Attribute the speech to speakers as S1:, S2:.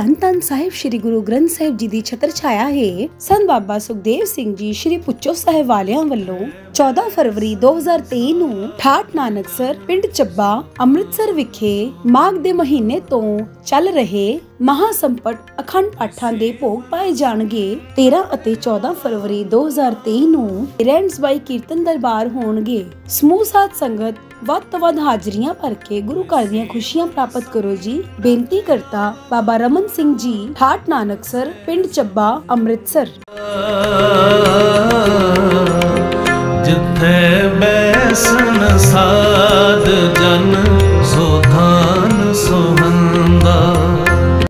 S1: ਧੰਨ ਧੰਨ ਸਾਹਿਬ श्री गुरु ग्रंथ साहिब जी दी छत्र छाया है संत बाबा सुखदेव सिंह जी श्री पुच्चो साहिब वालियां ਵੱਲੋਂ 14 फरवरी 2023 ਨੂੰ ਠਾਠ ਨਾਨਕਸਰ ਪਿੰਡ ਚੱਬਾ ਅੰਮ੍ਰਿਤਸਰ ਵਿਖੇ ਮਾਘ ਦੇ ਮਹੀਨੇ ਤੋਂ ਚੱਲ ਰਹੇ ਮਹਾ ਸੰਪਟ ਅਖੰਡ ਪਾਠਾਂ ਦੇ ਭੋਗ ਪਾਏ ਜਾਣਗੇ। 13 ਅਤੇ 14 ਫਰਵਰੀ 2023 ਨੂੰ ਰੈਂਡਸ ਬਾਈ ਕੀਰਤਨ ਦਰਬਾਰ ਹੋਣਗੇ। ਸਮੂਹ ਸਾਧ ਸੰਗਤ ਵੱਧ ਤੋਂ ਵੱਧ ਹਾਜ਼ਰੀਆਂ ਭਰ ਕੇ ਗੁਰੂ ਘਰ ਦੀਆਂ ਖੁਸ਼ੀਆਂ ਪ੍ਰਾਪਤ ਕਰੋ ਜੀ। ਬੇਨਤੀ ਕਰਤਾ ਬਾਬਾ ਰਮਨ ਸਿੰਘ ਜੀ, ਠਾਠ ਨਾਨਕਸਰ, ਪਿੰਡ ਚੱਬਾ, ਅੰਮ੍ਰਿਤਸਰ।
S2: ਜਿੱਥੇ ਬੈਸਨ ਸਾ